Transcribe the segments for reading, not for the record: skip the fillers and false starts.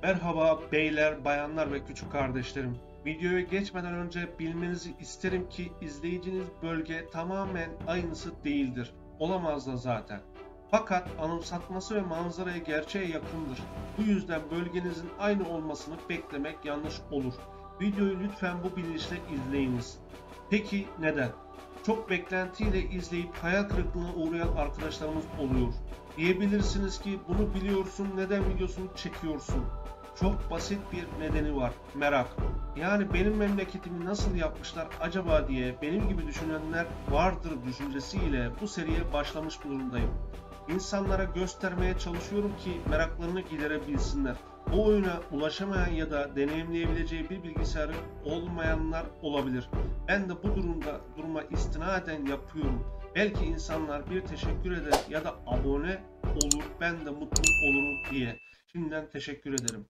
Merhaba beyler, bayanlar ve küçük kardeşlerim. Videoya geçmeden önce bilmenizi isterim ki izleyeceğiniz bölge tamamen aynısı değildir. Olamaz da zaten. Fakat anımsatması ve manzaraya gerçeğe yakındır. Bu yüzden bölgenizin aynı olmasını beklemek yanlış olur. Videoyu lütfen bu bilinçle izleyiniz. Peki neden? Çok beklentiyle izleyip hayal kırıklığına uğrayan arkadaşlarımız oluyor. Diyebilirsiniz ki bunu biliyorsun, neden videosunu çekiyorsun? Çok basit bir nedeni var: merak. Yani benim memleketimi nasıl yapmışlar acaba diye benim gibi düşünenler vardır düşüncesiyle bu seriye başlamış bulundayım. İnsanlara göstermeye çalışıyorum ki meraklarını giderebilsinler. Bu oyuna ulaşamayan ya da deneyimleyebileceği bir bilgisayarı olmayanlar olabilir. Ben de bu duruma istinaden yapıyorum. Belki insanlar bir teşekkür eder ya da abone olur, ben de mutlu olurum diye. Şimdiden teşekkür ederim.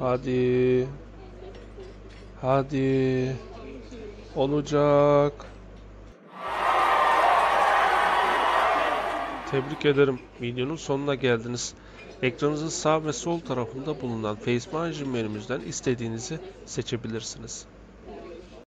Hadi. Hadi. Olacak. Tebrik ederim. Videonun sonuna geldiniz. Ekranınızın sağ ve sol tarafında bulunan Face Manager menümüzden istediğinizi seçebilirsiniz.